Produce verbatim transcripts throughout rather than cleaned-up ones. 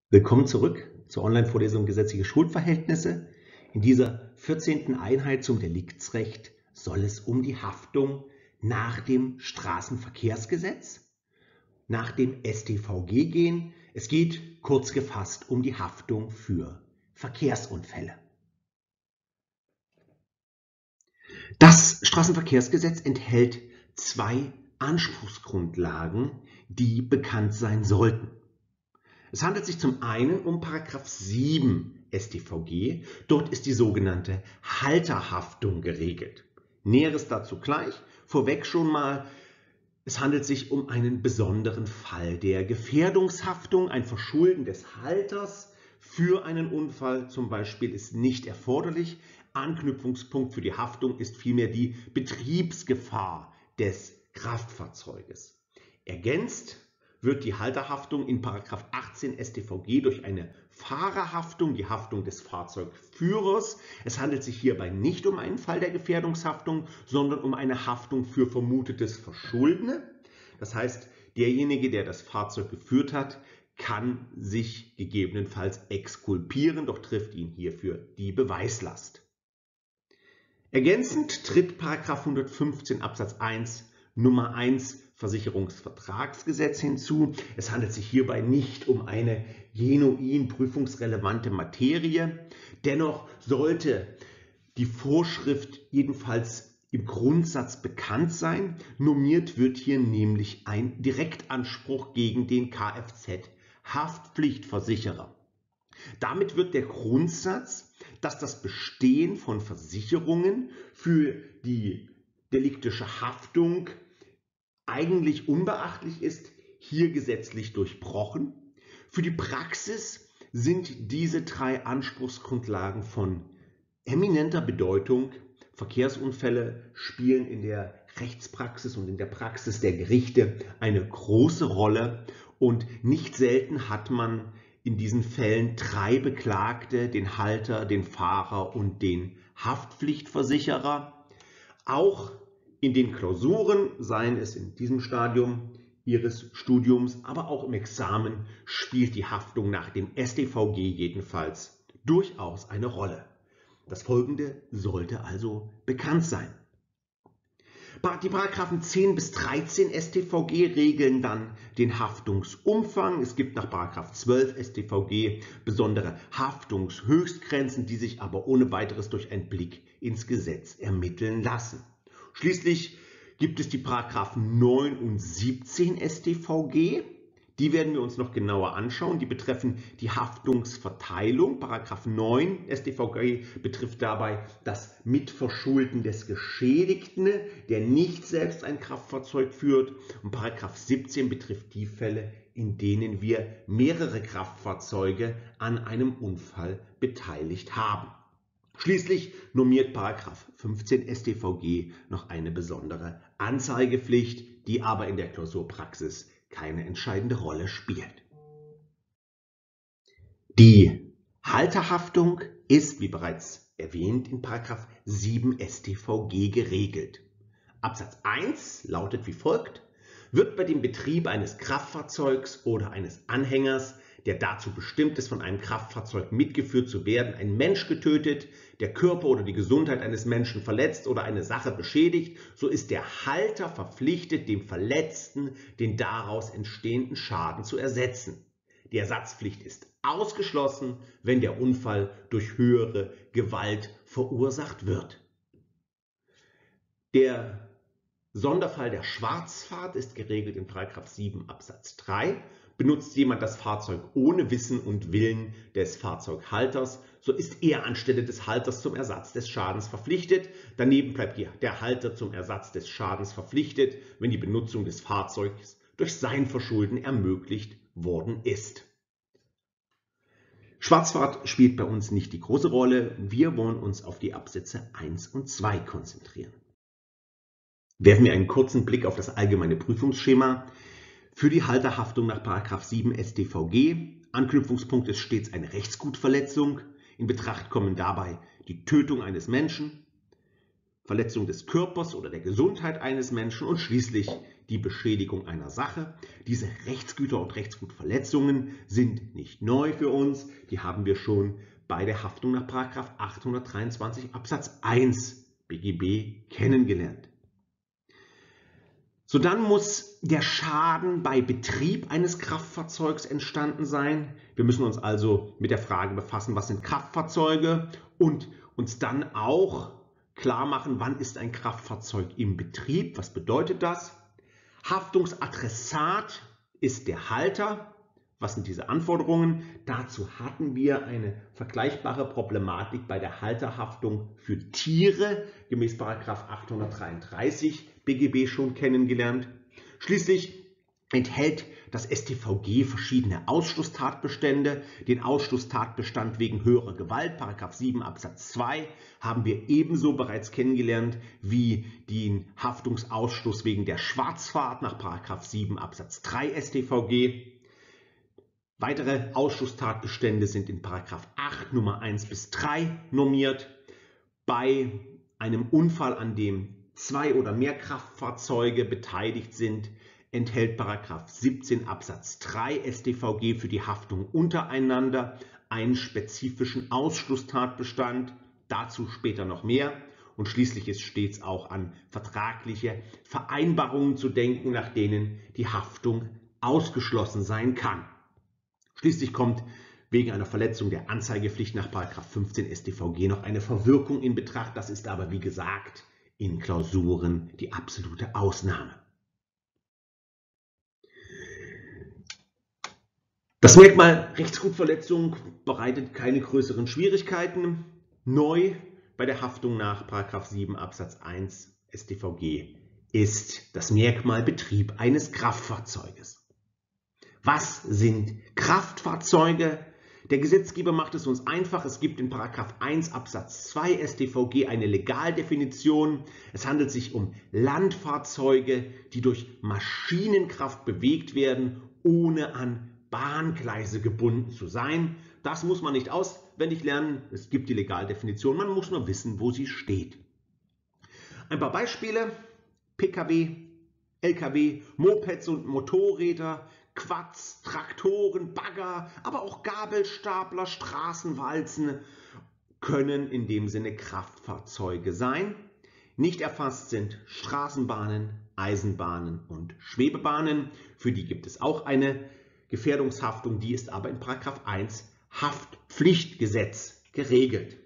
Willkommen zurück zur Online-Vorlesung Gesetzliche Schuldverhältnisse. In dieser vierzehnten Einheit zum Deliktsrecht soll es um die Haftung nach dem Straßenverkehrsgesetz, nach dem S t V G gehen. Es geht kurz gefasst um die Haftung für Verkehrsunfälle. Das Straßenverkehrsgesetz enthält zwei Anspruchsgrundlagen, die bekannt sein sollten. Es handelt sich zum einen um Paragraph sieben S t V G. Dort ist die sogenannte Halterhaftung geregelt. Näheres dazu gleich. Vorweg schon mal, es handelt sich um einen besonderen Fall der Gefährdungshaftung. Ein Verschulden des Halters für einen Unfall zum Beispiel ist nicht erforderlich. Anknüpfungspunkt für die Haftung ist vielmehr die Betriebsgefahr des Kraftfahrzeuges. Ergänzt wird die Halterhaftung in Paragraph achtzehn S t V G durch eine Fahrerhaftung, die Haftung des Fahrzeugführers. Es handelt sich hierbei nicht um einen Fall der Gefährdungshaftung, sondern um eine Haftung für vermutetes Verschulden. Das heißt, derjenige, der das Fahrzeug geführt hat, kann sich gegebenenfalls exkulpieren, doch trifft ihn hierfür die Beweislast. Ergänzend tritt Paragraph hundertfünfzehn Absatz eins Nummer eins Versicherungsvertragsgesetz hinzu. Es handelt sich hierbei nicht um eine genuin prüfungsrelevante Materie. Dennoch sollte die Vorschrift jedenfalls im Grundsatz bekannt sein. Normiert wird hier nämlich ein Direktanspruch gegen den Kfz-Haftpflichtversicherer. Damit wird der Grundsatz, dass das Bestehen von Versicherungen für die deliktische Haftung eigentlich unbeachtlich ist, hier gesetzlich durchbrochen. Für die Praxis sind diese drei Anspruchsgrundlagen von eminenter Bedeutung. Verkehrsunfälle spielen in der Rechtspraxis und in der Praxis der Gerichte eine große Rolle und nicht selten hat man in diesen Fällen drei Beklagte, den Halter, den Fahrer und den Haftpflichtversicherer. Auch in den Klausuren, seien es in diesem Stadium Ihres Studiums, aber auch im Examen, spielt die Haftung nach dem S t V G jedenfalls durchaus eine Rolle. Das Folgende sollte also bekannt sein. Die Paragraphen zehn bis dreizehn S t V G regeln dann den Haftungsumfang. Es gibt nach Paragraph zwölf S t V G besondere Haftungshöchstgrenzen, die sich aber ohne weiteres durch einen Blick ins Gesetz ermitteln lassen. Schließlich gibt es die Paragraphen neun und siebzehn S t V G. Die werden wir uns noch genauer anschauen. Die betreffen die Haftungsverteilung. Paragraph neun S t V G betrifft dabei das Mitverschulden des Geschädigten, der nicht selbst ein Kraftfahrzeug führt. Und Paragraph siebzehn betrifft die Fälle, in denen wir mehrere Kraftfahrzeuge an einem Unfall beteiligt haben. Schließlich normiert Paragraph fünfzehn S t V G noch eine besondere Anzeigepflicht, die aber in der Klausurpraxis keine entscheidende Rolle spielt. Die Halterhaftung ist, wie bereits erwähnt, in Paragraph sieben S t V G geregelt. Absatz eins lautet wie folgt: Wird bei dem Betrieb eines Kraftfahrzeugs oder eines Anhängers, der dazu bestimmt ist, von einem Kraftfahrzeug mitgeführt zu werden, ein Mensch getötet, der Körper oder die Gesundheit eines Menschen verletzt oder eine Sache beschädigt, so ist der Halter verpflichtet, dem Verletzten den daraus entstehenden Schaden zu ersetzen. Die Ersatzpflicht ist ausgeschlossen, wenn der Unfall durch höhere Gewalt verursacht wird. Der Sonderfall der Schwarzfahrt ist geregelt in Paragraph sieben Absatz drei. Benutzt jemand das Fahrzeug ohne Wissen und Willen des Fahrzeughalters, so ist er anstelle des Halters zum Ersatz des Schadens verpflichtet. Daneben bleibt der Halter zum Ersatz des Schadens verpflichtet, wenn die Benutzung des Fahrzeugs durch sein Verschulden ermöglicht worden ist. Schwarzfahrt spielt bei uns nicht die große Rolle. Wir wollen uns auf die Absätze eins und zwei konzentrieren. Werfen wir einen kurzen Blick auf das allgemeine Prüfungsschema. Für die Halterhaftung nach Paragraph sieben S t V G. Anknüpfungspunkt ist stets eine Rechtsgutverletzung. In Betracht kommen dabei die Tötung eines Menschen, Verletzung des Körpers oder der Gesundheit eines Menschen und schließlich die Beschädigung einer Sache. Diese Rechtsgüter und Rechtsgutverletzungen sind nicht neu für uns. Die haben wir schon bei der Haftung nach Paragraph achthundertdreiundzwanzig Absatz eins B G B kennengelernt. Sodann muss der Schaden bei Betrieb eines Kraftfahrzeugs entstanden sein. Wir müssen uns also mit der Frage befassen, was sind Kraftfahrzeuge, und uns dann auch klar machen, wann ist ein Kraftfahrzeug im Betrieb, was bedeutet das? Haftungsadressat ist der Halter. Was sind diese Anforderungen? Dazu hatten wir eine vergleichbare Problematik bei der Halterhaftung für Tiere gemäß Paragraph achthundertdreiunddreißig B G B schon kennengelernt. Schließlich enthält das S t V G verschiedene Ausschlusstatbestände. Den Ausschlusstatbestand wegen höherer Gewalt, Paragraph sieben Absatz zwei, haben wir ebenso bereits kennengelernt wie den Haftungsausschluss wegen der Schwarzfahrt nach Paragraph sieben Absatz drei S t V G. Weitere Ausschlusstatbestände sind in Paragraph acht Nummer eins bis drei normiert. Bei einem Unfall, an dem zwei oder mehr Kraftfahrzeuge beteiligt sind, enthält Paragraph siebzehn Absatz drei S t V G für die Haftung untereinander einen spezifischen Ausschlusstatbestand, dazu später noch mehr. Und schließlich ist stets auch an vertragliche Vereinbarungen zu denken, nach denen die Haftung ausgeschlossen sein kann. Schließlich kommt wegen einer Verletzung der Anzeigepflicht nach Paragraph fünfzehn S t V G noch eine Verwirkung in Betracht. Das ist aber, wie gesagt, in Klausuren die absolute Ausnahme. Das Merkmal Rechtsgutverletzung bereitet keine größeren Schwierigkeiten. Neu bei der Haftung nach Paragraph sieben Absatz eins S t V G ist das Merkmal Betrieb eines Kraftfahrzeuges. Was sind Kraftfahrzeuge? Der Gesetzgeber macht es uns einfach. Es gibt in Paragraph eins Absatz zwei S t V G eine Legaldefinition. Es handelt sich um Landfahrzeuge, die durch Maschinenkraft bewegt werden, ohne an Bahngleise gebunden zu sein. Das muss man nicht auswendig lernen. Es gibt die Legaldefinition. Man muss nur wissen, wo sie steht. Ein paar Beispiele: P K W, L K W, Mopeds und Motorräder, Quads, Traktoren, Bagger, aber auch Gabelstapler, Straßenwalzen können in dem Sinne Kraftfahrzeuge sein. Nicht erfasst sind Straßenbahnen, Eisenbahnen und Schwebebahnen. Für die gibt es auch eine Gefährdungshaftung, die ist aber in Paragraph eins Haftpflichtgesetz geregelt.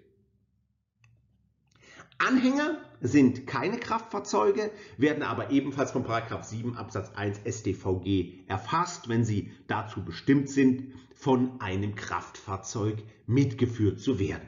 Anhänger sind keine Kraftfahrzeuge, werden aber ebenfalls von Paragraph sieben Absatz eins S t V G erfasst, wenn sie dazu bestimmt sind, von einem Kraftfahrzeug mitgeführt zu werden.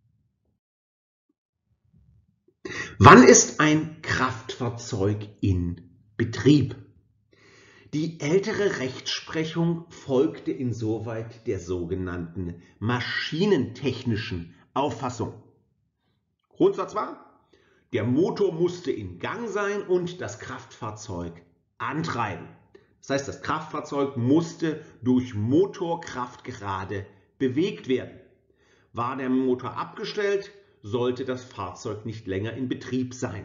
Wann ist ein Kraftfahrzeug in Betrieb? Die ältere Rechtsprechung folgte insoweit der sogenannten maschinentechnischen Auffassung. Grundsatz war, der Motor musste in Gang sein und das Kraftfahrzeug antreiben. Das heißt, das Kraftfahrzeug musste durch Motorkraft gerade bewegt werden. War der Motor abgestellt, sollte das Fahrzeug nicht länger in Betrieb sein.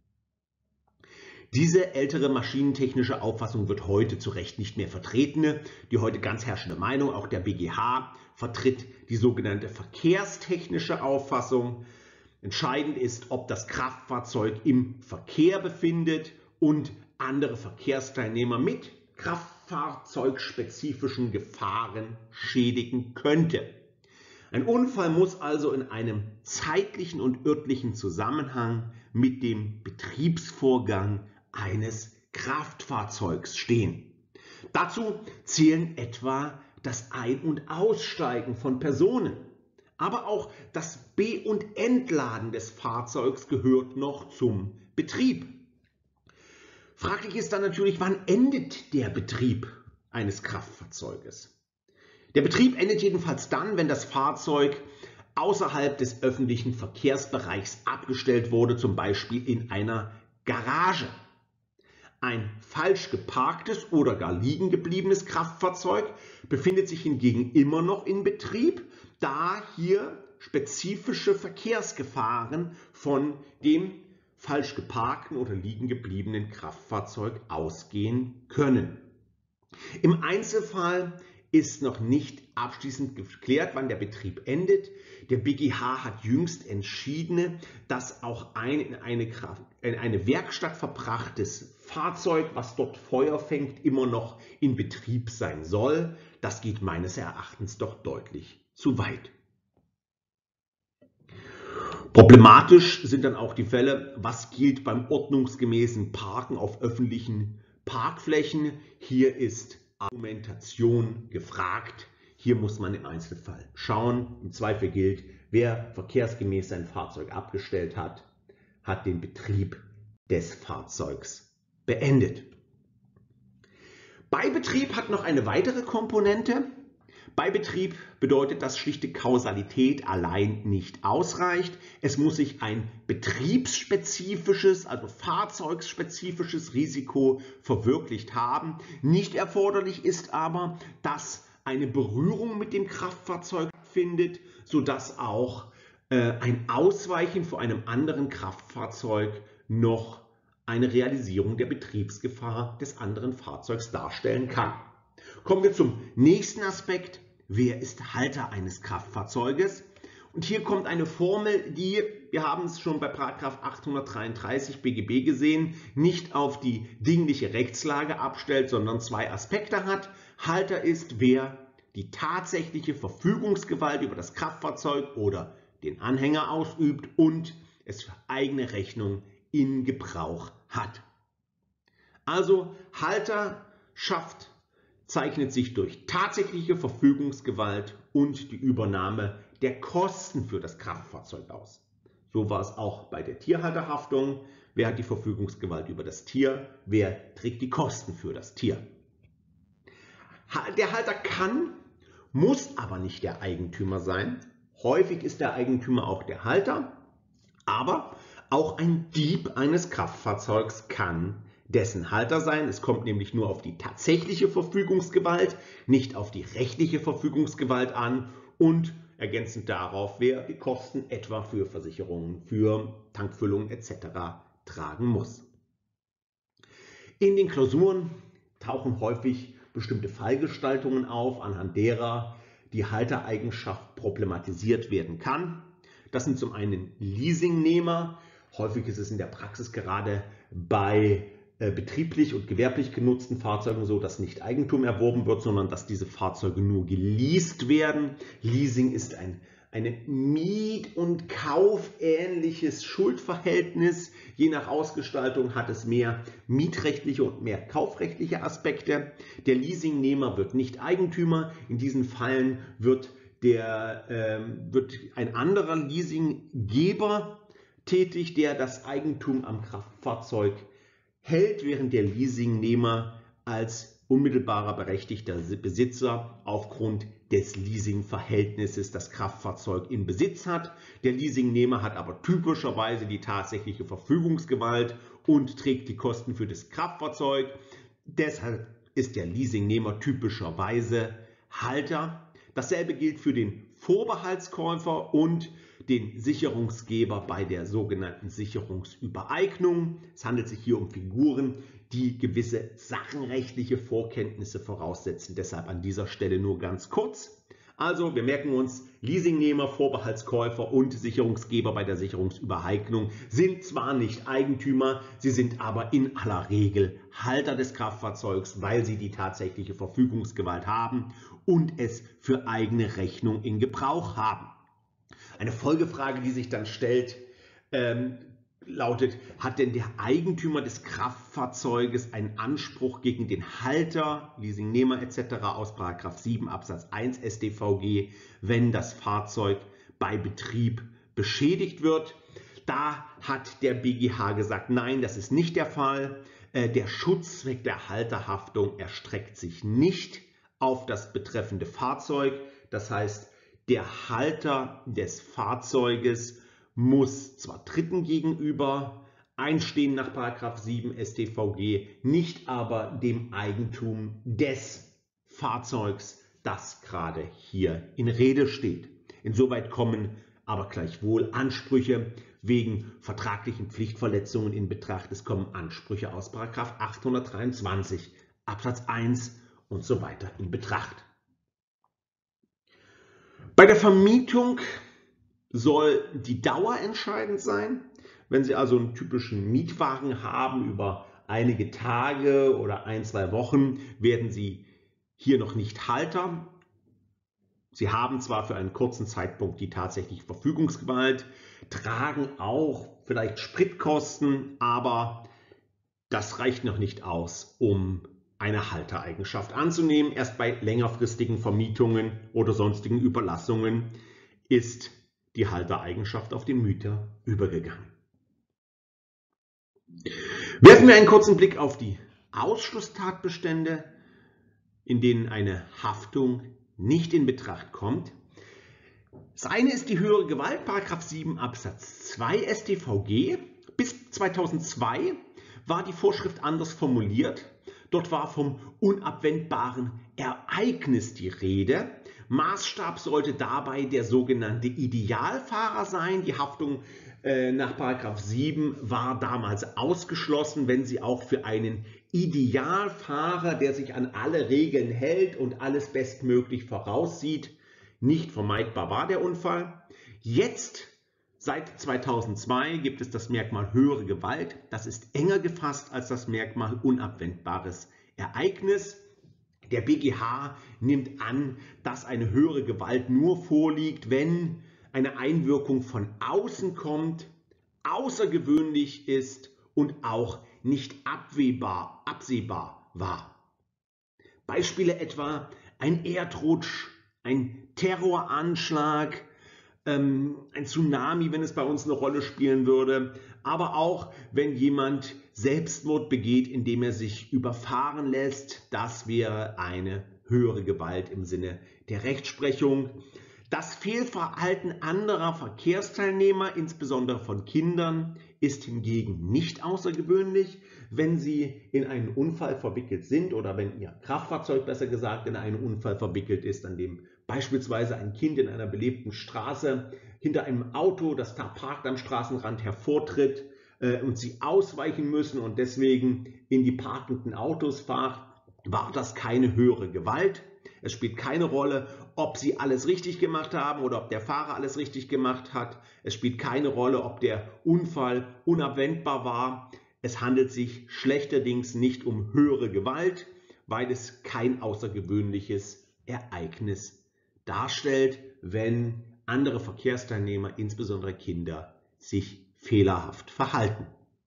Diese ältere maschinentechnische Auffassung wird heute zu Recht nicht mehr vertreten. Die heute ganz herrschende Meinung, auch der B G H, vertritt die sogenannte verkehrstechnische Auffassung. Entscheidend ist, ob das Kraftfahrzeug im Verkehr befindet und andere Verkehrsteilnehmer mit kraftfahrzeugspezifischen Gefahren schädigen könnte. Ein Unfall muss also in einem zeitlichen und örtlichen Zusammenhang mit dem Betriebsvorgang eines Kraftfahrzeugs stehen. Dazu zählen etwa das Ein- und Aussteigen von Personen. Aber auch das Be- und Entladen des Fahrzeugs gehört noch zum Betrieb. Fraglich ist dann natürlich, wann endet der Betrieb eines Kraftfahrzeuges? Der Betrieb endet jedenfalls dann, wenn das Fahrzeug außerhalb des öffentlichen Verkehrsbereichs abgestellt wurde, zum Beispiel in einer Garage. Ein falsch geparktes oder gar liegen gebliebenes Kraftfahrzeug befindet sich hingegen immer noch in Betrieb, da hier spezifische Verkehrsgefahren von dem falsch geparkten oder liegen gebliebenen Kraftfahrzeug ausgehen können. Im Einzelfall ist noch nicht abschließend geklärt, wann der Betrieb endet. Der B G H hat jüngst entschieden, dass auch ein in eine, Kraft, in eine Werkstatt verbrachtes Fahrzeug, was dort Feuer fängt, immer noch in Betrieb sein soll. Das geht meines Erachtens doch deutlich zu weit. Problematisch sind dann auch die Fälle, was gilt beim ordnungsgemäßen Parken auf öffentlichen Parkflächen. Hier ist Argumentation gefragt. Hier muss man im Einzelfall schauen. Im Zweifel gilt, wer verkehrsgemäß sein Fahrzeug abgestellt hat, hat den Betrieb des Fahrzeugs beendet. Beibetrieb hat noch eine weitere Komponente. Beibetrieb bedeutet, dass schlichte Kausalität allein nicht ausreicht. Es muss sich ein betriebsspezifisches, also fahrzeugspezifisches Risiko verwirklicht haben. Nicht erforderlich ist aber, dass eine Berührung mit dem Kraftfahrzeug findet, sodass auch äh, ein Ausweichen vor einem anderen Kraftfahrzeug noch eine Realisierung der Betriebsgefahr des anderen Fahrzeugs darstellen kann. Kommen wir zum nächsten Aspekt. Wer ist Halter eines Kraftfahrzeuges? Und hier kommt eine Formel, die, wir haben es schon bei Paragraph achthundertdreiunddreißig B G B gesehen, nicht auf die dingliche Rechtslage abstellt, sondern zwei Aspekte hat. Halter ist, wer die tatsächliche Verfügungsgewalt über das Kraftfahrzeug oder den Anhänger ausübt und es für eigene Rechnung in Gebrauch hat. Also Halter schafft zeichnet sich durch tatsächliche Verfügungsgewalt und die Übernahme der Kosten für das Kraftfahrzeug aus. So war es auch bei der Tierhalterhaftung. Wer hat die Verfügungsgewalt über das Tier? Wer trägt die Kosten für das Tier? Der Halter kann, muss aber nicht der Eigentümer sein. Häufig ist der Eigentümer auch der Halter, aber auch ein Dieb eines Kraftfahrzeugs kann dessen Halter sein. Es kommt nämlich nur auf die tatsächliche Verfügungsgewalt, nicht auf die rechtliche Verfügungsgewalt an und ergänzend darauf, wer die Kosten etwa für Versicherungen, für Tankfüllungen et cetera tragen muss. In den Klausuren tauchen häufig bestimmte Fallgestaltungen auf, anhand derer die Haltereigenschaft problematisiert werden kann. Das sind zum einen Leasingnehmer. Häufig ist es in der Praxis gerade bei betrieblich und gewerblich genutzten Fahrzeugen so, dass nicht Eigentum erworben wird, sondern dass diese Fahrzeuge nur geleast werden. Leasing ist ein eine Miet- und Kaufähnliches Schuldverhältnis. Je nach Ausgestaltung hat es mehr mietrechtliche und mehr kaufrechtliche Aspekte. Der Leasingnehmer wird nicht Eigentümer. In diesen Fällen wird, der, äh, wird ein anderer Leasinggeber tätig, der das Eigentum am Kraftfahrzeug hält, während der Leasingnehmer als unmittelbarer berechtigter Besitzer aufgrund des Leasingverhältnisses das Kraftfahrzeug in Besitz hat. Der Leasingnehmer hat aber typischerweise die tatsächliche Verfügungsgewalt und trägt die Kosten für das Kraftfahrzeug. Deshalb ist der Leasingnehmer typischerweise Halter. Dasselbe gilt für den Vorbehaltskäufer und den Sicherungsgeber bei der sogenannten Sicherungsübereignung. Es handelt sich hier um Figuren, die gewisse sachenrechtliche Vorkenntnisse voraussetzen. Deshalb an dieser Stelle nur ganz kurz. Also wir merken uns, Leasingnehmer, Vorbehaltskäufer und Sicherungsgeber bei der Sicherungsübereignung sind zwar nicht Eigentümer, sie sind aber in aller Regel Halter des Kraftfahrzeugs, weil sie die tatsächliche Verfügungsgewalt haben und es für eigene Rechnung in Gebrauch haben. Eine Folgefrage, die sich dann stellt, ähm, lautet, hat denn der Eigentümer des Kraftfahrzeuges einen Anspruch gegen den Halter, Leasingnehmer et cetera aus Paragraph sieben Absatz eins S t V G, wenn das Fahrzeug bei Betrieb beschädigt wird? Da hat der B G H gesagt, nein, das ist nicht der Fall. Äh, der Schutzzweck der Halterhaftung erstreckt sich nicht auf das betreffende Fahrzeug. Das heißt, der Halter des Fahrzeuges muss zwar Dritten gegenüber einstehen nach Paragraph sieben S t V G, nicht aber dem Eigentum des Fahrzeugs, das gerade hier in Rede steht. Insoweit kommen aber gleichwohl Ansprüche wegen vertraglichen Pflichtverletzungen in Betracht. Es kommen Ansprüche aus Paragraph achthundertdreiundzwanzig Absatz eins und so weiter in Betracht. Bei der Vermietung soll die Dauer entscheidend sein. Wenn Sie also einen typischen Mietwagen haben über einige Tage oder ein, zwei Wochen, werden Sie hier noch nicht Halter. Sie haben zwar für einen kurzen Zeitpunkt die tatsächliche Verfügungsgewalt, tragen auch vielleicht Spritkosten, aber das reicht noch nicht aus, um eine Haltereigenschaft anzunehmen. Erst bei längerfristigen Vermietungen oder sonstigen Überlassungen ist die Haltereigenschaft auf den Mieter übergegangen. Werfen wir einen kurzen Blick auf die Ausschlusstatbestände, in denen eine Haftung nicht in Betracht kommt. Das eine ist die höhere Gewalt, Paragraph sieben Absatz zwei S t V G. Bis zweitausendzwei war die Vorschrift anders formuliert. Dort war vom unabwendbaren Ereignis die Rede. Maßstab sollte dabei der sogenannte Idealfahrer sein. Die Haftung äh, nach Paragraph sieben war damals ausgeschlossen, wenn sie auch für einen Idealfahrer, der sich an alle Regeln hält und alles bestmöglich voraussieht, nicht vermeidbar war der Unfall. Jetzt, seit zweitausendzwei, gibt es das Merkmal höhere Gewalt. Das ist enger gefasst als das Merkmal unabwendbares Ereignis. Der B G H nimmt an, dass eine höhere Gewalt nur vorliegt, wenn eine Einwirkung von außen kommt, außergewöhnlich ist und auch nicht absehbar, absehbar war. Beispiele etwa ein Erdrutsch, ein Terroranschlag, ähm, ein Tsunami, wenn es bei uns eine Rolle spielen würde, aber auch wenn jemand Selbstmord begeht, indem er sich überfahren lässt. Das wäre eine höhere Gewalt im Sinne der Rechtsprechung. Das Fehlverhalten anderer Verkehrsteilnehmer, insbesondere von Kindern, ist hingegen nicht außergewöhnlich. Wenn sie in einen Unfall verwickelt sind oder wenn ihr Kraftfahrzeug, besser gesagt, in einen Unfall verwickelt ist, an dem beispielsweise ein Kind in einer belebten Straße hinter einem Auto, das da parkt am Straßenrand, hervortritt äh, und sie ausweichen müssen und deswegen in die parkenden Autos fahren, war das keine höhere Gewalt. Es spielt keine Rolle, ob sie alles richtig gemacht haben oder ob der Fahrer alles richtig gemacht hat. Es spielt keine Rolle, ob der Unfall unabwendbar war. Es handelt sich schlechterdings nicht um höhere Gewalt, weil es kein außergewöhnliches Ereignis darstellt, wenn andere Verkehrsteilnehmer, insbesondere Kinder, sich fehlerhaft verhalten.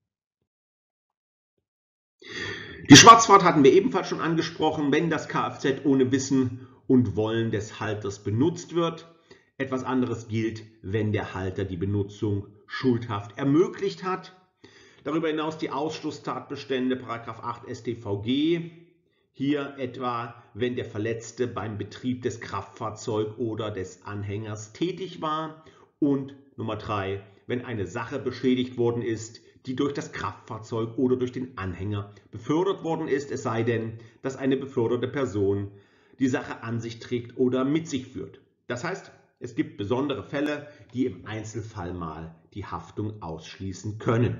Die Schwarzfahrt hatten wir ebenfalls schon angesprochen, wenn das Kfz ohne Wissen und Wollen des Halters benutzt wird. Etwas anderes gilt, wenn der Halter die Benutzung schuldhaft ermöglicht hat. Darüber hinaus die Ausschlusstatbestände, Paragraph acht S t V G. Hier etwa, wenn der Verletzte beim Betrieb des Kraftfahrzeugs oder des Anhängers tätig war. Und Nummer drei, wenn eine Sache beschädigt worden ist, die durch das Kraftfahrzeug oder durch den Anhänger befördert worden ist, es sei denn, dass eine beförderte Person die Sache an sich trägt oder mit sich führt. Das heißt, es gibt besondere Fälle, die im Einzelfall mal die Haftung ausschließen können.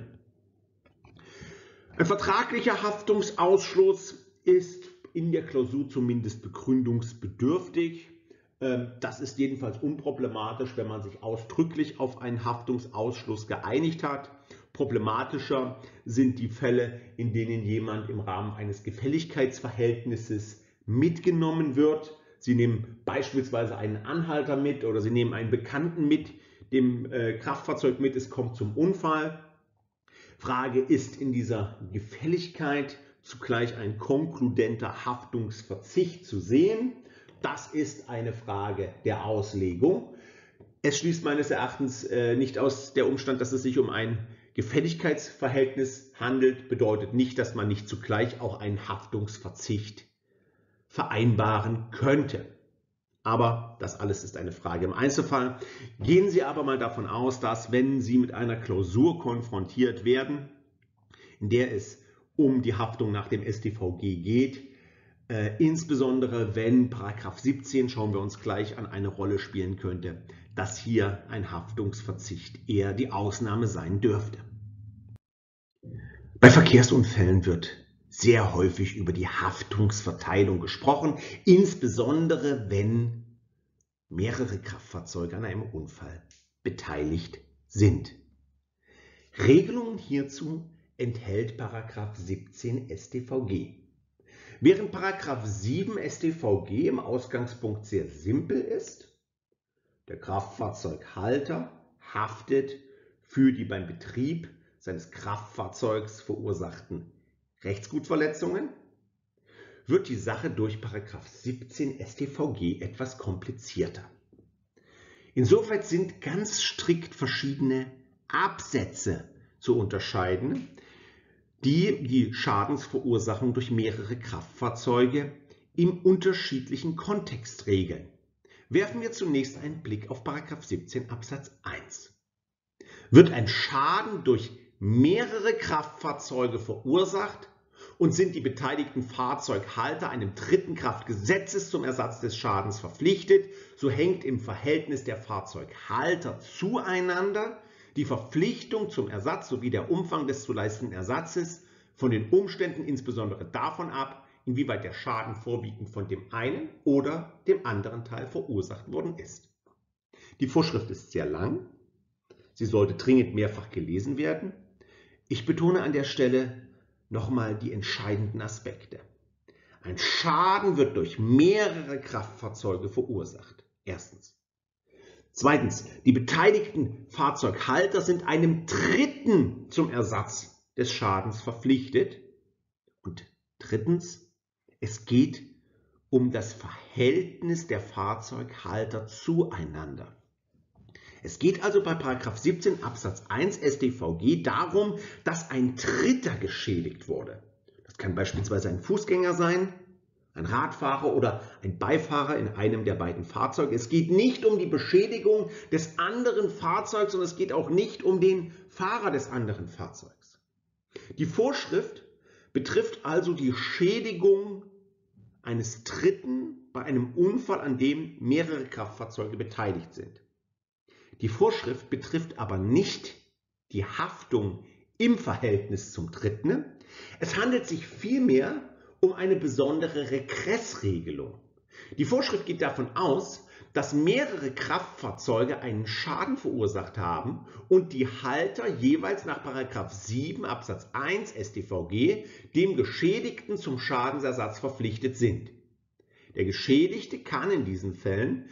Ein vertraglicher Haftungsausschluss ist in der Klausur zumindest begründungsbedürftig. Das ist jedenfalls unproblematisch, wenn man sich ausdrücklich auf einen Haftungsausschluss geeinigt hat. Problematischer sind die Fälle, in denen jemand im Rahmen eines Gefälligkeitsverhältnisses mitgenommen wird. Sie nehmen beispielsweise einen Anhalter mit oder Sie nehmen einen Bekannten mit dem äh, Kraftfahrzeug mit, es kommt zum Unfall. Frage, ist in dieser Gefälligkeit zugleich ein konkludenter Haftungsverzicht zu sehen? Das ist eine Frage der Auslegung. Es schließt meines Erachtens äh, nicht aus der Umstand, dass es sich um ein Gefälligkeitsverhältnis handelt, bedeutet nicht, dass man nicht zugleich auch einen Haftungsverzicht vereinbaren könnte. Aber das alles ist eine Frage im Einzelfall. Gehen Sie aber mal davon aus, dass, wenn Sie mit einer Klausur konfrontiert werden, in der es um die Haftung nach dem S t V G geht, Äh, insbesondere wenn Paragraph siebzehn, schauen wir uns gleich an, eine Rolle spielen könnte, dass hier ein Haftungsverzicht eher die Ausnahme sein dürfte. Bei Verkehrsunfällen wird sehr häufig über die Haftungsverteilung gesprochen, insbesondere wenn mehrere Kraftfahrzeuge an einem Unfall beteiligt sind. Regelungen hierzu enthält Paragraph siebzehn S t V G. Während Paragraph sieben S t V G im Ausgangspunkt sehr simpel ist, der Kraftfahrzeughalter haftet für die beim Betrieb seines Kraftfahrzeugs verursachten Rechtsgutverletzungen, wird die Sache durch Paragraph siebzehn S t V G etwas komplizierter. Insoweit sind ganz strikt verschiedene Absätze zu unterscheiden, die die Schadensverursachung durch mehrere Kraftfahrzeuge im unterschiedlichen Kontext regeln. Werfen wir zunächst einen Blick auf Paragraph siebzehn Absatz eins. Wird ein Schaden durch mehrere Kraftfahrzeuge verursacht und sind die beteiligten Fahrzeughalter einem dritten Kraftgesetzes zum Ersatz des Schadens verpflichtet, so hängt im Verhältnis der Fahrzeughalter zueinander die Verpflichtung zum Ersatz sowie der Umfang des zu leistenden Ersatzes von den Umständen, insbesondere davon ab, inwieweit der Schaden vorwiegend von dem einen oder dem anderen Teil verursacht worden ist. Die Vorschrift ist sehr lang. Sie sollte dringend mehrfach gelesen werden. Ich betone an der Stelle nochmal die entscheidenden Aspekte. Ein Schaden wird durch mehrere Kraftfahrzeuge verursacht. Erstens. Zweitens, die beteiligten Fahrzeughalter sind einem Dritten zum Ersatz des Schadens verpflichtet. Und drittens, es geht um das Verhältnis der Fahrzeughalter zueinander. Es geht also bei Paragraph siebzehn Absatz eins S t V G darum, dass ein Dritter geschädigt wurde. Das kann beispielsweise ein Fußgänger sein, ein Radfahrer oder ein Beifahrer in einem der beiden Fahrzeuge. Es geht nicht um die Beschädigung des anderen Fahrzeugs und es geht auch nicht um den Fahrer des anderen Fahrzeugs. Die Vorschrift betrifft also die Schädigung eines Dritten bei einem Unfall, an dem mehrere Kraftfahrzeuge beteiligt sind. Die Vorschrift betrifft aber nicht die Haftung im Verhältnis zum Dritten. Es handelt sich vielmehr um eine besondere Regressregelung. Die Vorschrift geht davon aus, dass mehrere Kraftfahrzeuge einen Schaden verursacht haben und die Halter jeweils nach Paragraph sieben Absatz eins S t V G dem Geschädigten zum Schadensersatz verpflichtet sind. Der Geschädigte kann in diesen Fällen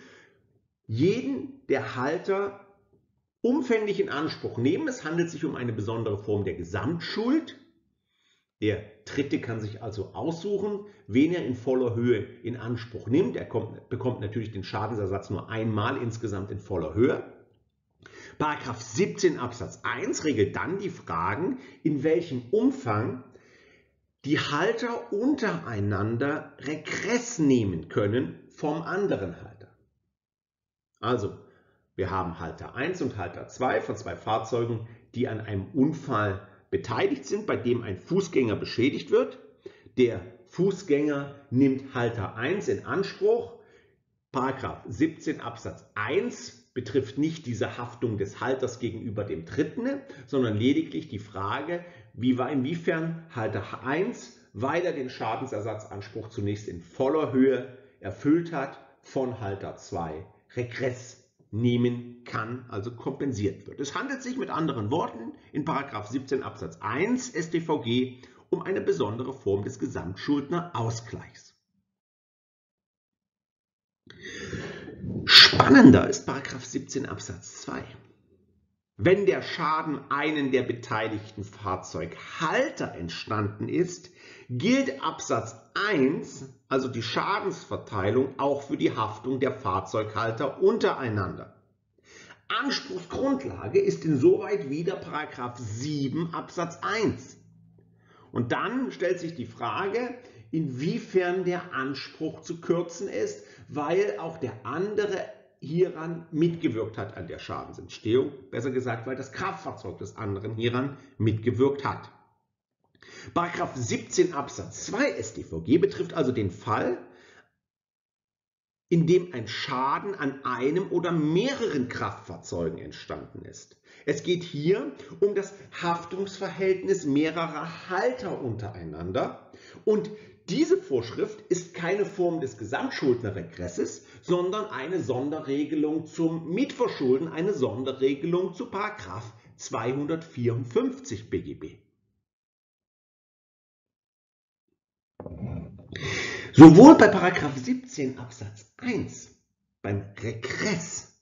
jeden der Halter umfänglich in Anspruch nehmen. Es handelt sich um eine besondere Form der Gesamtschuld. Der Dritte kann sich also aussuchen, wen er in voller Höhe in Anspruch nimmt. Er kommt, bekommt natürlich den Schadensersatz nur einmal insgesamt in voller Höhe. Paragraph siebzehn Absatz eins regelt dann die Fragen, in welchem Umfang die Halter untereinander Regress nehmen können vom anderen Halter. Also, wir haben Halter eins und Halter zwei von zwei Fahrzeugen, die an einem Unfall beteiligt sind, bei dem ein Fußgänger beschädigt wird. Der Fußgänger nimmt Halter eins in Anspruch. Paragraph siebzehn Absatz eins betrifft nicht diese Haftung des Halters gegenüber dem Dritten, sondern lediglich die Frage, wie, inwiefern Halter eins, weil er den Schadensersatzanspruch zunächst in voller Höhe erfüllt hat, von Halter zwei Regress nehmen kann, also kompensiert wird. Es handelt sich mit anderen Worten in Paragraph siebzehn Absatz eins S t V G um eine besondere Form des Gesamtschuldnerausgleichs. Spannender ist Paragraph siebzehn Absatz zwei. Wenn der Schaden einen der beteiligten Fahrzeughalter entstanden ist, gilt Absatz eins, also die Schadensverteilung, auch für die Haftung der Fahrzeughalter untereinander. Anspruchsgrundlage ist insoweit wieder Paragraph sieben Absatz eins. Und dann stellt sich die Frage, inwiefern der Anspruch zu kürzen ist, weil auch der andere hieran mitgewirkt hat an der Schadensentstehung, besser gesagt, weil das Kraftfahrzeug des anderen hieran mitgewirkt hat. Paragraph siebzehn Absatz zwei S t V G betrifft also den Fall, in dem ein Schaden an einem oder mehreren Kraftfahrzeugen entstanden ist. Es geht hier um das Haftungsverhältnis mehrerer Halter untereinander und diese Vorschrift ist keine Form des Gesamtschuldnerregresses, sondern eine Sonderregelung zum Mitverschulden, eine Sonderregelung zu Paragraph zweihundertvierundfünfzig B G B. Sowohl bei Paragraph siebzehn Absatz eins beim Regress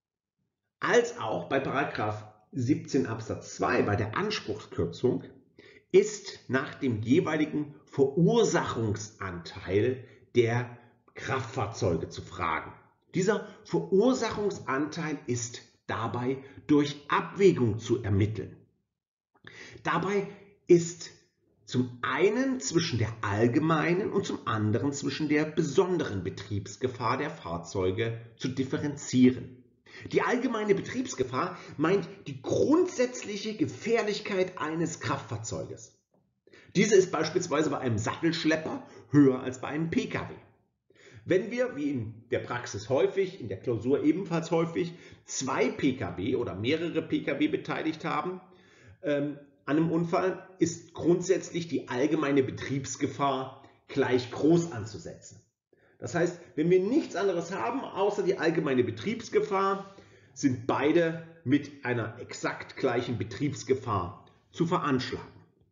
als auch bei Paragraph siebzehn Absatz zwei bei der Anspruchskürzung ist nach dem jeweiligen Verursachungsanteil der Kraftfahrzeuge zu fragen. Dieser Verursachungsanteil ist dabei durch Abwägung zu ermitteln. Dabei ist zum einen zwischen der allgemeinen und zum anderen zwischen der besonderen Betriebsgefahr der Fahrzeuge zu differenzieren. Die allgemeine Betriebsgefahr meint die grundsätzliche Gefährlichkeit eines Kraftfahrzeuges. Diese ist beispielsweise bei einem Sattelschlepper höher als bei einem Pkw. Wenn wir, wie in der Praxis häufig, in der Klausur ebenfalls häufig, zwei Pkw oder mehrere Pkw beteiligt haben, ähm, an einem Unfall ist grundsätzlich die allgemeine Betriebsgefahr gleich groß anzusetzen. Das heißt, wenn wir nichts anderes haben außer die allgemeine Betriebsgefahr, sind beide mit einer exakt gleichen Betriebsgefahr zu veranschlagen.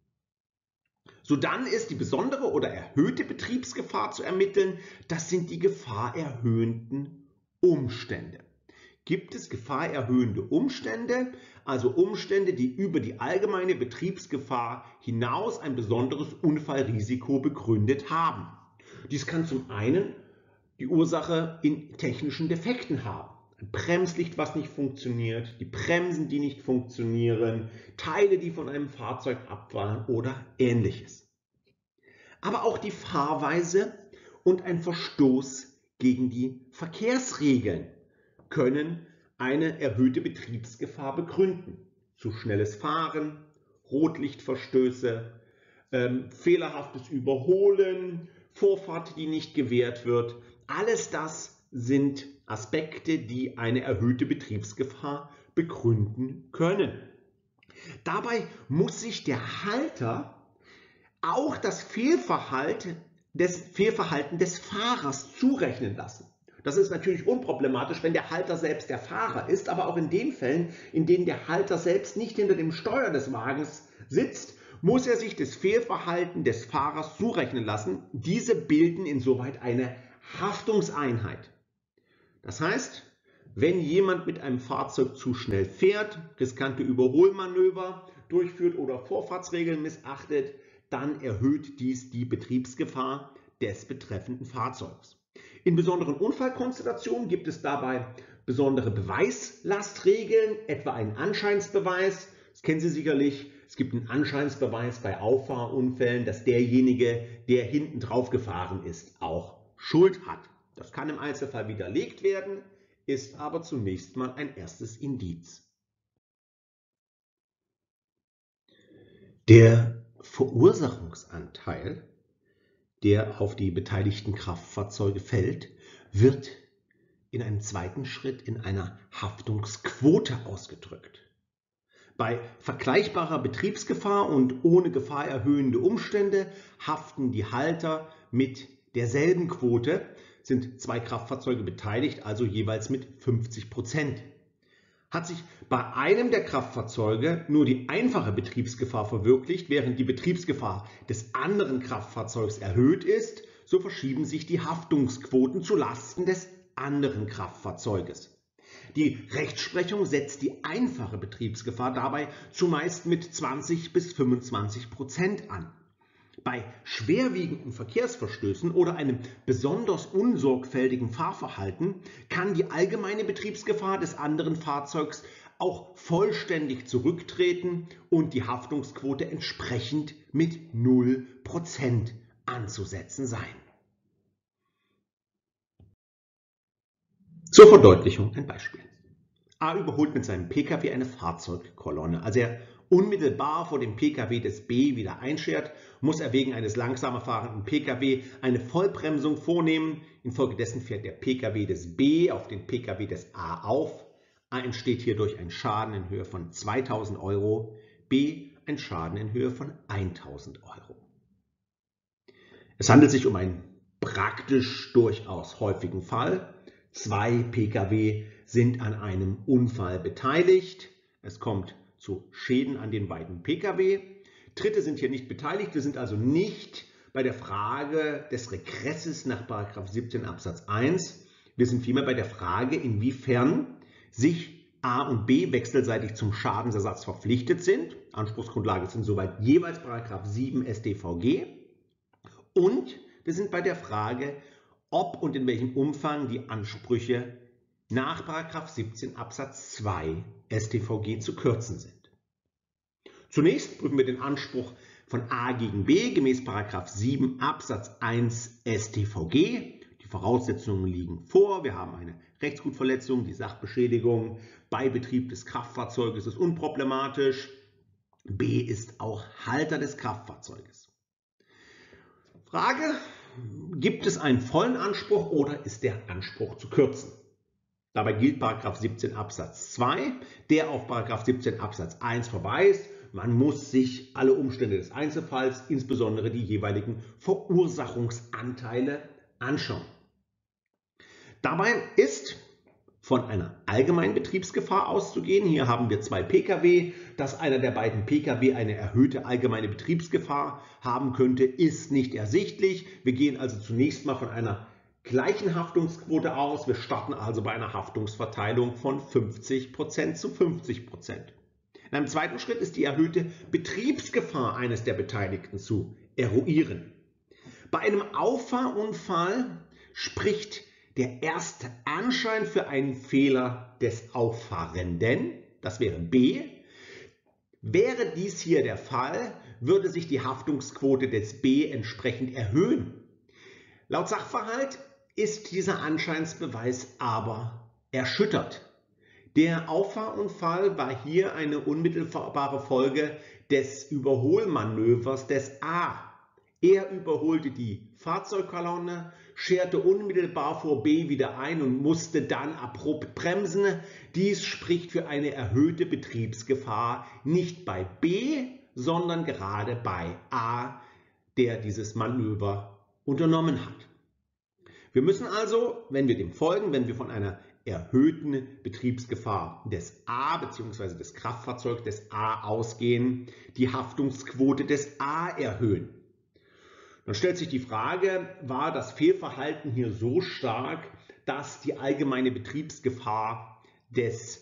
Sodann ist die besondere oder erhöhte Betriebsgefahr zu ermitteln. Das sind die gefahrerhöhenden Umstände. Gibt es gefahrerhöhende Umstände, also Umstände, die über die allgemeine Betriebsgefahr hinaus ein besonderes Unfallrisiko begründet haben? Dies kann zum einen die Ursache in technischen Defekten haben. Ein Bremslicht, was nicht funktioniert, die Bremsen, die nicht funktionieren, Teile, die von einem Fahrzeug abfallen oder Ähnliches. Aber auch die Fahrweise und ein Verstoß gegen die Verkehrsregeln können eine erhöhte Betriebsgefahr begründen. Zu schnelles Fahren, Rotlichtverstöße, ähm, fehlerhaftes Überholen, Vorfahrt, die nicht gewährt wird. Alles das sind Aspekte, die eine erhöhte Betriebsgefahr begründen können. Dabei muss sich der Halter auch das Fehlverhalten des, Fehlverhalten des Fahrers zurechnen lassen. Das ist natürlich unproblematisch, wenn der Halter selbst der Fahrer ist, aber auch in den Fällen, in denen der Halter selbst nicht hinter dem Steuer des Wagens sitzt, muss er sich das Fehlverhalten des Fahrers zurechnen lassen. Diese bilden insoweit eine Haftungseinheit. Das heißt, wenn jemand mit einem Fahrzeug zu schnell fährt, riskante Überholmanöver durchführt oder Vorfahrtsregeln missachtet, dann erhöht dies die Betriebsgefahr des betreffenden Fahrzeugs. In besonderen Unfallkonstellationen gibt es dabei besondere Beweislastregeln, etwa einen Anscheinsbeweis. Das kennen Sie sicherlich. Es gibt einen Anscheinsbeweis bei Auffahrunfällen, dass derjenige, der hinten drauf gefahren ist, auch Schuld hat. Das kann im Einzelfall widerlegt werden, ist aber zunächst mal ein erstes Indiz. Der Verursachungsanteil, der auf die beteiligten Kraftfahrzeuge fällt, wird in einem zweiten Schritt in einer Haftungsquote ausgedrückt. Bei vergleichbarer Betriebsgefahr und ohne gefahrerhöhende Umstände haften die Halter mit derselben Quote, sind zwei Kraftfahrzeuge beteiligt, also jeweils mit fünfzig Prozent. Hat sich bei einem der Kraftfahrzeuge nur die einfache Betriebsgefahr verwirklicht, während die Betriebsgefahr des anderen Kraftfahrzeugs erhöht ist, so verschieben sich die Haftungsquoten zu Lasten des anderen Kraftfahrzeuges. Die Rechtsprechung setzt die einfache Betriebsgefahr dabei zumeist mit zwanzig bis fünfundzwanzig Prozent an. Bei schwerwiegenden Verkehrsverstößen oder einem besonders unsorgfältigen Fahrverhalten kann die allgemeine Betriebsgefahr des anderen Fahrzeugs auch vollständig zurücktreten und die Haftungsquote entsprechend mit null Prozent anzusetzen sein. Zur Verdeutlichung ein Beispiel. A überholt mit seinem Pkw eine Fahrzeugkolonne, also er unmittelbar vor dem Pkw des B wieder einschert, muss er wegen eines langsamer fahrenden Pkw eine Vollbremsung vornehmen. Infolgedessen fährt der Pkw des B auf den Pkw des A auf. A entsteht hierdurch ein Schaden in Höhe von zweitausend Euro, B ein Schaden in Höhe von tausend Euro. Es handelt sich um einen praktisch durchaus häufigen Fall. Zwei Pkw sind an einem Unfall beteiligt. Es kommt zu Schäden an den beiden Pkw. Dritte sind hier nicht beteiligt. Wir sind also nicht bei der Frage des Regresses nach Paragraph siebzehn Absatz eins. Wir sind vielmehr bei der Frage, inwiefern sich A und B wechselseitig zum Schadensersatz verpflichtet sind. Anspruchsgrundlage sind soweit jeweils Paragraph sieben S t V G. Und wir sind bei der Frage, ob und in welchem Umfang die Ansprüche nach Paragraph siebzehn Absatz zwei S t V G zu kürzen sind. Zunächst prüfen wir den Anspruch von A gegen B gemäß Paragraph sieben Absatz eins S t V G. Die Voraussetzungen liegen vor. Wir haben eine Rechtsgutverletzung, die Sachbeschädigung bei Betrieb des Kraftfahrzeuges ist unproblematisch. B ist auch Halter des Kraftfahrzeuges. Frage: Gibt es einen vollen Anspruch oder ist der Anspruch zu kürzen? Dabei gilt Paragraph siebzehn Absatz zwei, der auf Paragraph siebzehn Absatz eins verweist. Man muss sich alle Umstände des Einzelfalls, insbesondere die jeweiligen Verursachungsanteile, anschauen. Dabei ist von einer allgemeinen Betriebsgefahr auszugehen. Hier haben wir zwei Pkw. Dass einer der beiden Pkw eine erhöhte allgemeine Betriebsgefahr haben könnte, ist nicht ersichtlich. Wir gehen also zunächst mal von einer gleichen Haftungsquote aus. Wir starten also bei einer Haftungsverteilung von fünfzig Prozent zu fünfzig Prozent. In einem zweiten Schritt ist die erhöhte Betriebsgefahr eines der Beteiligten zu eruieren. Bei einem Auffahrunfall spricht der erste Anschein für einen Fehler des Auffahrenden, das wäre B. Wäre dies hier der Fall, würde sich die Haftungsquote des B entsprechend erhöhen. Laut Sachverhalt ist dieser Anscheinsbeweis aber erschüttert. Der Auffahrunfall war hier eine unmittelbare Folge des Überholmanövers des A. Er überholte die Fahrzeugkolonne, scherte unmittelbar vor B wieder ein und musste dann abrupt bremsen. Dies spricht für eine erhöhte Betriebsgefahr nicht bei B, sondern gerade bei A, der dieses Manöver unternommen hat. Wir müssen also, wenn wir dem folgen, wenn wir von einer erhöhten Betriebsgefahr des A bzw. des Kraftfahrzeugs des A ausgehen, die Haftungsquote des A erhöhen. Dann stellt sich die Frage, war das Fehlverhalten hier so stark, dass die allgemeine Betriebsgefahr des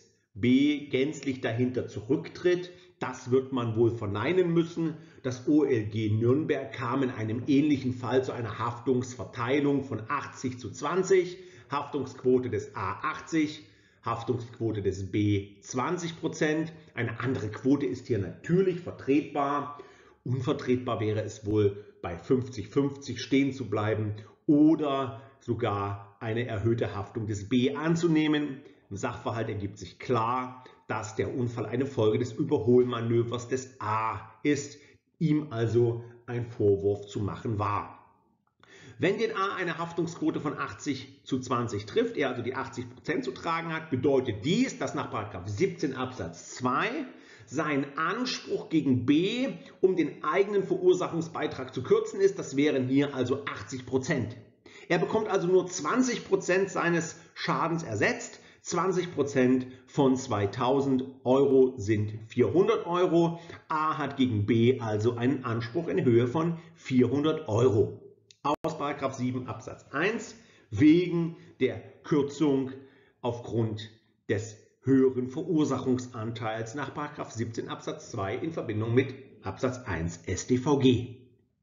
B gänzlich dahinter zurücktritt? Das wird man wohl verneinen müssen. Das O L G Nürnberg kam in einem ähnlichen Fall zu einer Haftungsverteilung von achtzig zu zwanzig. Haftungsquote des A achtzig, Haftungsquote des B zwanzig Prozent. Eine andere Quote ist hier natürlich vertretbar. Unvertretbar wäre es wohl, bei fünfzig fünfzig stehen zu bleiben oder sogar eine erhöhte Haftung des B anzunehmen. Im Sachverhalt ergibt sich klar, dass der Unfall eine Folge des Überholmanövers des A ist, ihm also ein Vorwurf zu machen war. Wenn den A eine Haftungsquote von achtzig zu zwanzig trifft, er also die achtzig Prozent zu tragen hat, bedeutet dies, dass nach Paragraph siebzehn Absatz zwei sein Anspruch gegen B, um den eigenen Verursachungsbeitrag zu kürzen ist. Das wären hier also achtzig Prozent. Er bekommt also nur zwanzig Prozent seines Schadens ersetzt. zwanzig Prozent von zweitausend Euro sind vierhundert Euro. A hat gegen B also einen Anspruch in Höhe von vierhundert Euro. Aus Paragraph sieben Absatz eins wegen der Kürzung aufgrund des höheren Verursachungsanteils nach Paragraph siebzehn Absatz zwei in Verbindung mit Absatz eins S t V G.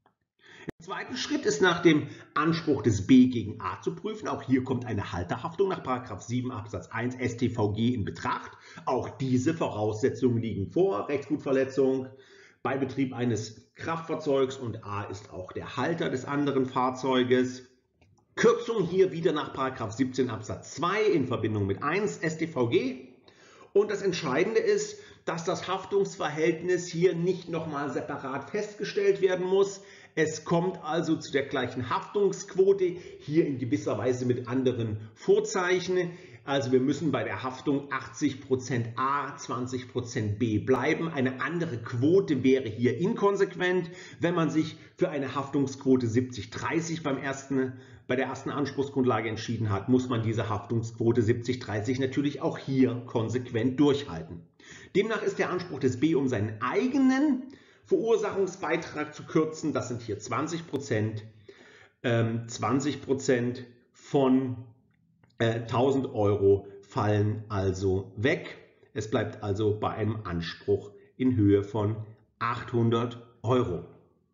Im zweiten Schritt ist nach dem Anspruch des B gegen A zu prüfen. Auch hier kommt eine Halterhaftung nach Paragraph sieben Absatz eins S t V G in Betracht. Auch diese Voraussetzungen liegen vor. Rechtsgutverletzung bei Betrieb eines Kraftfahrzeugs und A ist auch der Halter des anderen Fahrzeuges. Kürzung hier wieder nach Paragraph siebzehn Absatz zwei in Verbindung mit eins S t V G. Und das Entscheidende ist, dass das Haftungsverhältnis hier nicht nochmal separat festgestellt werden muss. Es kommt also zu der gleichen Haftungsquote, hier in gewisser Weise mit anderen Vorzeichen. Also wir müssen bei der Haftung achtzig Prozent A, zwanzig Prozent B bleiben. Eine andere Quote wäre hier inkonsequent. Wenn man sich für eine Haftungsquote siebzig dreißig beim ersten, bei der ersten Anspruchsgrundlage entschieden hat, muss man diese Haftungsquote siebzig dreißig natürlich auch hier konsequent durchhalten. Demnach ist der Anspruch des B, um seinen eigenen Verursachungsbeitrag zu kürzen, das sind hier zwanzig Prozent, ähm, zwanzig Prozent von äh, tausend Euro fallen also weg. Es bleibt also bei einem Anspruch in Höhe von achthundert Euro.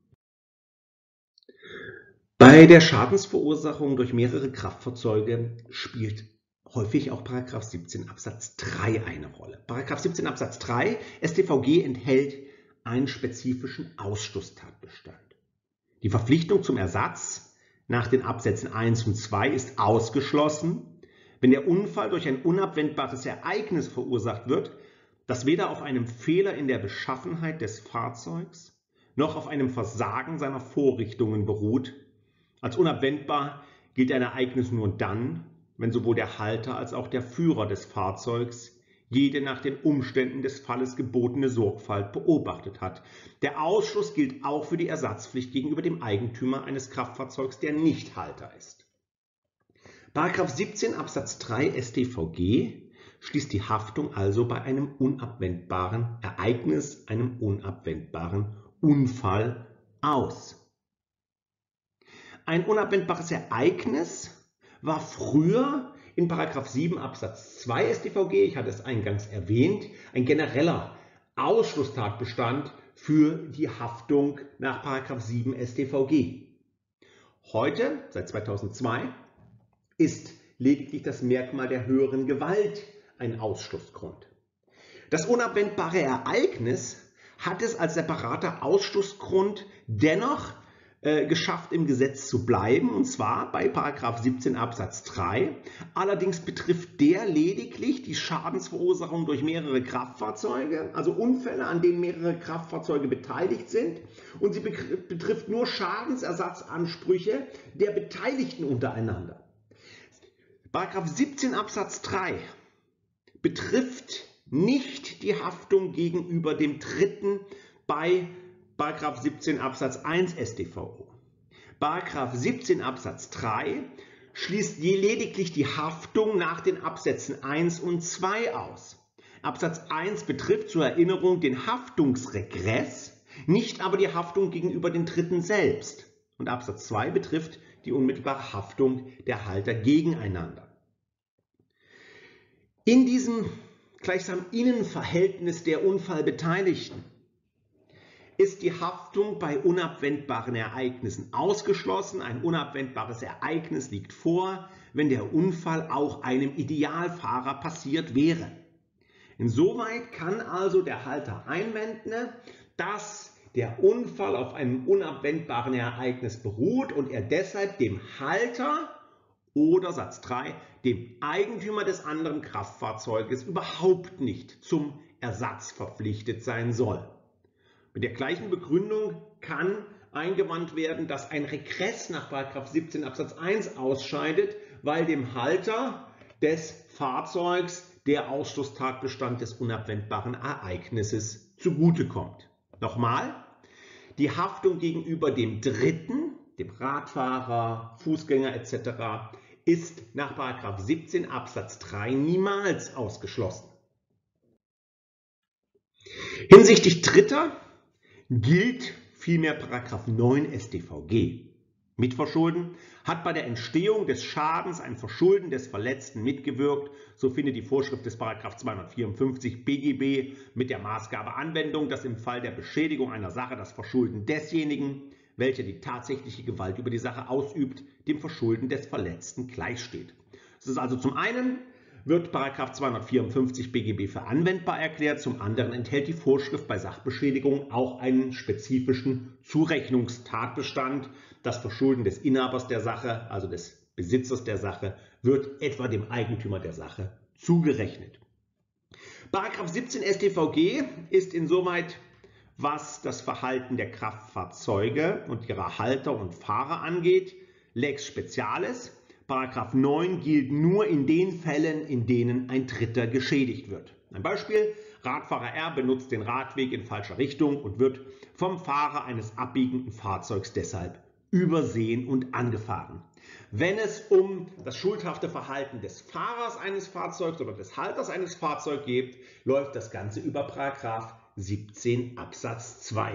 Bei der Schadensverursachung durch mehrere Kraftfahrzeuge spielt häufig auch Paragraph siebzehn Absatz drei eine Rolle. Paragraph siebzehn Absatz drei S t V G enthält einen spezifischen Ausschlusstatbestand. Die Verpflichtung zum Ersatz nach den Absätzen eins und zwei ist ausgeschlossen, wenn der Unfall durch ein unabwendbares Ereignis verursacht wird, das weder auf einem Fehler in der Beschaffenheit des Fahrzeugs noch auf einem Versagen seiner Vorrichtungen beruht. Als unabwendbar gilt ein Ereignis nur dann, wenn sowohl der Halter als auch der Führer des Fahrzeugs jede nach den Umständen des Falles gebotene Sorgfalt beobachtet hat. Der Ausschluss gilt auch für die Ersatzpflicht gegenüber dem Eigentümer eines Kraftfahrzeugs, der nicht Halter ist. Paragraph siebzehn Absatz drei S t V G schließt die Haftung also bei einem unabwendbaren Ereignis, einem unabwendbaren Unfall aus. Ein unabwendbares Ereignis war früher in Paragraph sieben Absatz zwei S t V G, ich hatte es eingangs erwähnt, ein genereller Ausschlusstatbestand für die Haftung nach Paragraph sieben S t V G. Heute, seit zweitausendzwei, ist lediglich das Merkmal der höheren Gewalt ein Ausschlussgrund. Das unabwendbare Ereignis hat es als separater Ausschlussgrund dennoch äh, geschafft, im Gesetz zu bleiben, und zwar bei Paragraph siebzehn Absatz drei. Allerdings betrifft der lediglich die Schadensverursachung durch mehrere Kraftfahrzeuge, also Unfälle, an denen mehrere Kraftfahrzeuge beteiligt sind, und sie betrifft nur Schadensersatzansprüche der Beteiligten untereinander. Paragraph siebzehn Absatz drei betrifft nicht die Haftung gegenüber dem Dritten bei Paragraph siebzehn Absatz eins S t V O. Paragraph siebzehn Absatz drei schließt lediglich die Haftung nach den Absätzen eins und zwei aus. Absatz eins betrifft zur Erinnerung den Haftungsregress, nicht aber die Haftung gegenüber den Dritten selbst. Und Absatz zwei betrifft die unmittelbare Haftung der Halter gegeneinander. In diesem gleichsam Innenverhältnis der Unfallbeteiligten ist die Haftung bei unabwendbaren Ereignissen ausgeschlossen. Ein unabwendbares Ereignis liegt vor, wenn der Unfall auch einem Idealfahrer passiert wäre. Insoweit kann also der Halter einwenden, dass der Unfall auf einem unabwendbaren Ereignis beruht und er deshalb dem Halter oder Satz drei dem Eigentümer des anderen Kraftfahrzeuges überhaupt nicht zum Ersatz verpflichtet sein soll. Mit der gleichen Begründung kann eingewandt werden, dass ein Regress nach Paragraph siebzehn Absatz eins ausscheidet, weil dem Halter des Fahrzeugs der Ausschlusstatbestand des unabwendbaren Ereignisses zugutekommt. Nochmal, die Haftung gegenüber dem Dritten, dem Radfahrer, Fußgänger et cetera, ist nach Paragraph siebzehn Absatz drei niemals ausgeschlossen. Hinsichtlich Dritter gilt vielmehr Paragraph neun S t V G. Mitverschulden: Hat bei der Entstehung des Schadens ein Verschulden des Verletzten mitgewirkt, so findet die Vorschrift des Paragraph zweihundertvierundfünfzig B G B mit der Maßgabe Anwendung, dass im Fall der Beschädigung einer Sache das Verschulden desjenigen, welcher die tatsächliche Gewalt über die Sache ausübt, dem Verschulden des Verletzten gleichsteht. Es ist also zum einen wird Paragraph zweihundertvierundfünfzig B G B für anwendbar erklärt, zum anderen enthält die Vorschrift bei Sachbeschädigung auch einen spezifischen Zurechnungstatbestand. Das Verschulden des Inhabers der Sache, also des Besitzers der Sache, wird etwa dem Eigentümer der Sache zugerechnet. Paragraph siebzehn S t V G ist insoweit, was das Verhalten der Kraftfahrzeuge und ihrer Halter und Fahrer angeht, Lex Specialis. Paragraph neun gilt nur in den Fällen, in denen ein Dritter geschädigt wird. Ein Beispiel: Radfahrer R benutzt den Radweg in falscher Richtung und wird vom Fahrer eines abbiegenden Fahrzeugs deshalb übersehen und angefahren. Wenn es um das schuldhafte Verhalten des Fahrers eines Fahrzeugs oder des Halters eines Fahrzeugs geht, läuft das Ganze über Paragraph siebzehn Absatz zwei.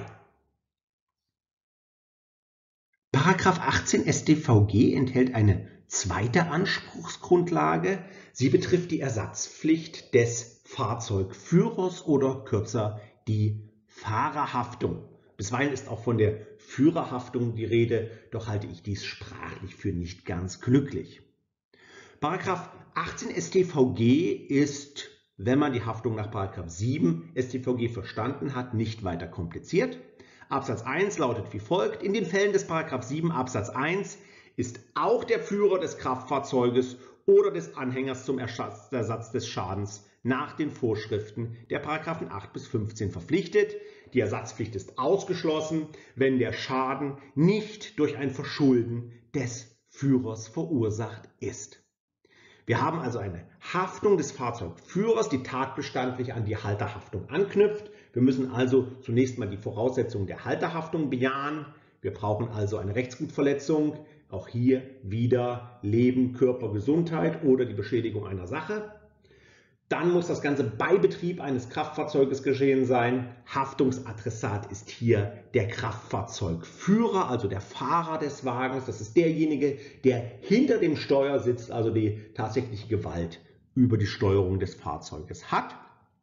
Paragraph achtzehn S t V G enthält eine zweite Anspruchsgrundlage. Sie betrifft die Ersatzpflicht des Fahrzeugführers oder kürzer die Fahrerhaftung. Bisweilen ist auch von der Führerhaftung die Rede, doch halte ich dies sprachlich für nicht ganz glücklich. Paragraph achtzehn S t V G ist, wenn man die Haftung nach Paragraph sieben S t V G verstanden hat, nicht weiter kompliziert. Absatz eins lautet wie folgt: In den Fällen des Paragraph sieben Absatz eins ist auch der Führer des Kraftfahrzeuges oder des Anhängers zum Ersatz des Schadens nach den Vorschriften der Paragraphen acht bis fünfzehn verpflichtet. Die Ersatzpflicht ist ausgeschlossen, wenn der Schaden nicht durch ein Verschulden des Führers verursacht ist. Wir haben also eine Haftung des Fahrzeugführers, die tatbestandlich an die Halterhaftung anknüpft. Wir müssen also zunächst mal die Voraussetzungen der Halterhaftung bejahen. Wir brauchen also eine Rechtsgutverletzung, auch hier wieder Leben, Körper, Gesundheit oder die Beschädigung einer Sache. Dann muss das Ganze bei Betrieb eines Kraftfahrzeuges geschehen sein. Haftungsadressat ist hier der Kraftfahrzeugführer, also der Fahrer des Wagens. Das ist derjenige, der hinter dem Steuer sitzt, also die tatsächliche Gewalt über die Steuerung des Fahrzeuges hat.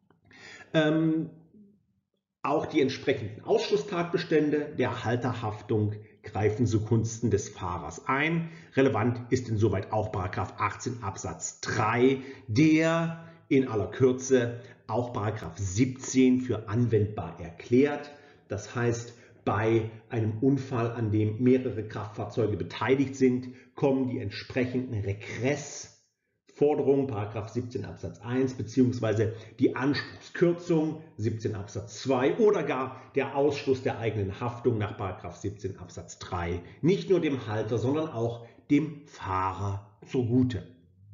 Ähm, auch die entsprechenden Ausschlusstatbestände der Halterhaftung greifen zugunsten des Fahrers ein. Relevant ist insoweit auch Paragraph achtzehn Absatz drei, der in aller Kürze auch Paragraph siebzehn für anwendbar erklärt. Das heißt, bei einem Unfall, an dem mehrere Kraftfahrzeuge beteiligt sind, kommen die entsprechenden Regressforderungen, Paragraph siebzehn Absatz eins, beziehungsweise die Anspruchskürzung, siebzehn Absatz zwei oder gar der Ausschluss der eigenen Haftung nach Paragraph siebzehn Absatz drei, nicht nur dem Halter, sondern auch dem Fahrer zugute.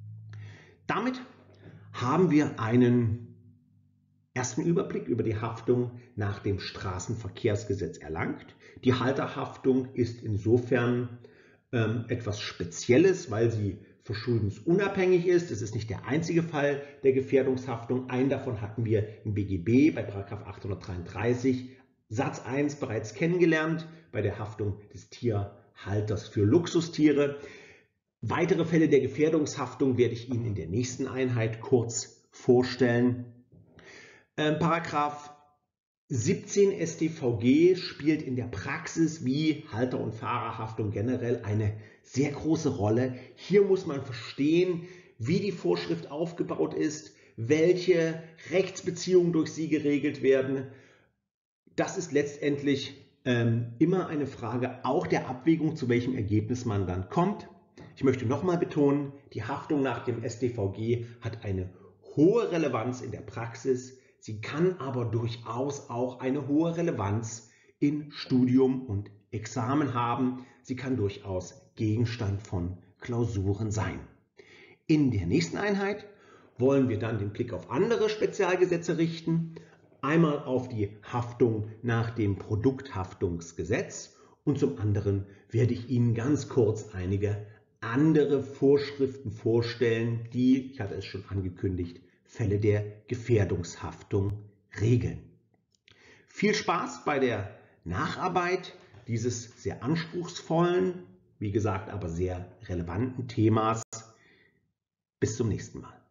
Damit haben wir einen ersten Überblick über die Haftung nach dem Straßenverkehrsgesetz erlangt. Die Halterhaftung ist insofern ähm, etwas Spezielles, weil sie verschuldensunabhängig ist. Es ist nicht der einzige Fall der Gefährdungshaftung. Einen davon hatten wir im B G B bei Paragraph achthundertdreiunddreißig Satz eins bereits kennengelernt, bei der Haftung des Tierhalters für Luxustiere. Weitere Fälle der Gefährdungshaftung werde ich Ihnen in der nächsten Einheit kurz vorstellen. Ähm, Paragraph siebzehn S t V G spielt in der Praxis wie Halter- und Fahrerhaftung generell eine sehr große Rolle. Hier muss man verstehen, wie die Vorschrift aufgebaut ist, welche Rechtsbeziehungen durch sie geregelt werden. Das ist letztendlich ähm, immer eine Frage auch der Abwägung, zu welchem Ergebnis man dann kommt. Ich möchte nochmal betonen, die Haftung nach dem S t V G hat eine hohe Relevanz in der Praxis. Sie kann aber durchaus auch eine hohe Relevanz in Studium und Examen haben. Sie kann durchaus Gegenstand von Klausuren sein. In der nächsten Einheit wollen wir dann den Blick auf andere Spezialgesetze richten. Einmal auf die Haftung nach dem Produkthaftungsgesetz und zum anderen werde ich Ihnen ganz kurz einige andere Vorschriften vorstellen, die, ich hatte es schon angekündigt, Fälle der Gefährdungshaftung regeln. Viel Spaß bei der Nacharbeit dieses sehr anspruchsvollen, wie gesagt, aber sehr relevanten Themas. Bis zum nächsten Mal.